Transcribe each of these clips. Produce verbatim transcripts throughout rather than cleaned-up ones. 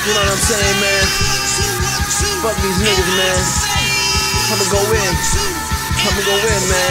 You know what I'm saying, man? Fuck these niggas, man. I'ma go in. I'ma go in, man.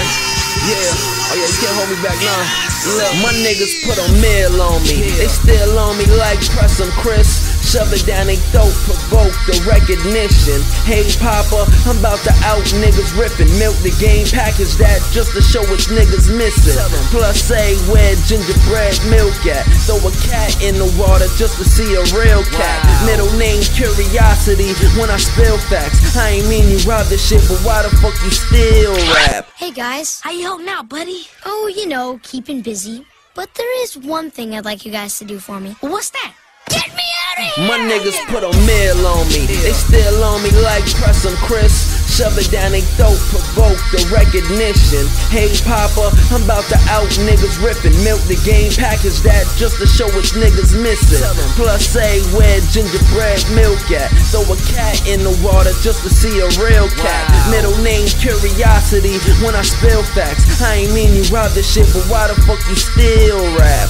Yeah. Oh yeah, you can't hold me back now. Look, my niggas put a meal on me. They still on me like press 'em, Chris. Shove it down they throat, provoke the recognition. Hey Papa, I'm about to out niggas ripping. Milk the game, package that just to show which niggas missing. Plus say where gingerbread milk at. Throw a cat in the water just to see a real cat. Wow. Middle name curiosity when I spill facts. I ain't mean you rob this shit, but why the fuck you still rap? Hey guys, how you helping out, buddy? Oh, you know, keeping busy. But there is one thing I'd like you guys to do for me. Well, what's that? Get me out of here! My niggas put a meal on me. They still on me like press 'em, Chris. Shove it down they throat, provoke the recognition. Hey Papa, I'm about to out niggas ripping. Milk the game, package that just to show which niggas missing. Plus say where gingerbread milk at. Throw a cat in the water just to see a real cat. Wow. Middle name curiosity when I spill facts. I ain't mean you rob this shit, but why the fuck you still rap?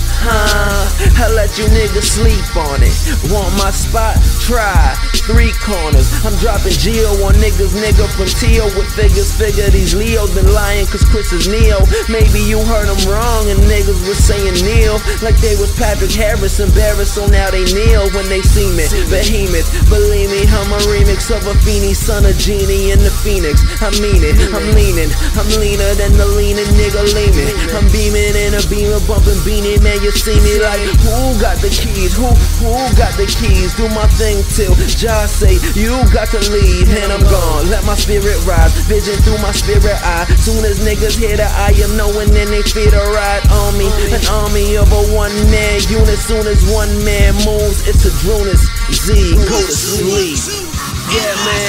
Huh? I let you niggas sleep on it. Want my spot? Try. Three corners. I'm dropping Geo on niggas, nigga from Tio with figures. Figure these Leos been lying cause Chris is Neo. Maybe you heard them wrong and niggas was saying Neil like they was Patrick Harris. Embarrassed so now they kneel when they see me. Behemoth, believe me, I'm a remix of a Feeny, son of Genie in the Phoenix. I mean it, I'm leaning, I'm leaner than the leaning nigga leaning. I'm beaming in a beamer, bumping beanie, man you see me like who got the keys, who, who got the keys? Do my thing till Josh say you got to leave and I'm gone. Let my spirit rise, vision through my spirit eye. Soon as niggas hear that I am knowing, then they fear to ride on me. An army of a one man unit. Soon as one man moves, it's a Drunus Z. Go to sleep. Yeah, man.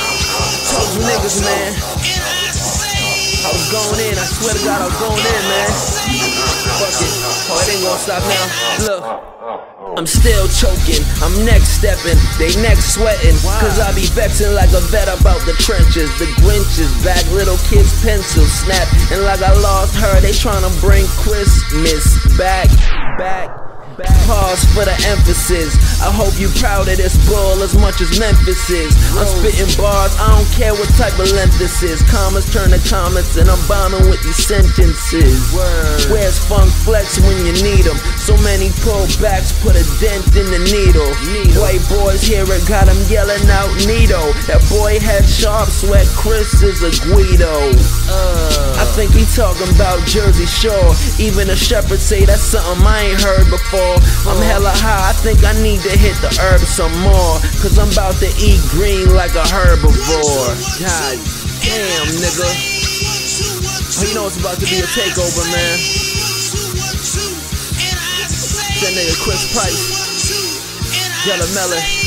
Told you niggas, man. I was going in. I swear to God, I was going in, man. Fuck it. Oh, it ain't gonna stop now. Look. I'm still choking, I'm neck stepping, they neck sweating. Cause I be vexing like a vet about the trenches. The Grinches back, little kids' pencils snap. And like I lost her, they tryna bring Christmas back, back, back. Pause for the emphasis. I hope you proud of this bull as much as Memphis is. I'm spitting bars, I don't care what type of length this is. Commas turn to comments and I'm bombing with these sentences. Word. Where's Funk Flex when you need them? So many pullbacks put a dent in the needle. needle. White boys hear it, got them yelling out Nito. That boy had sharp sweat, Chris is a Guido. Uh. I think he talking about Jersey Shore. Even a shepherd say that's something I ain't heard before. I'm hella high, I think I need to hit the herbs some more. Cause I'm about to eat green like a herbivore. God damn, nigga. Oh, you know it's about to be a takeover, man. That nigga Chris Price, Yella Melly.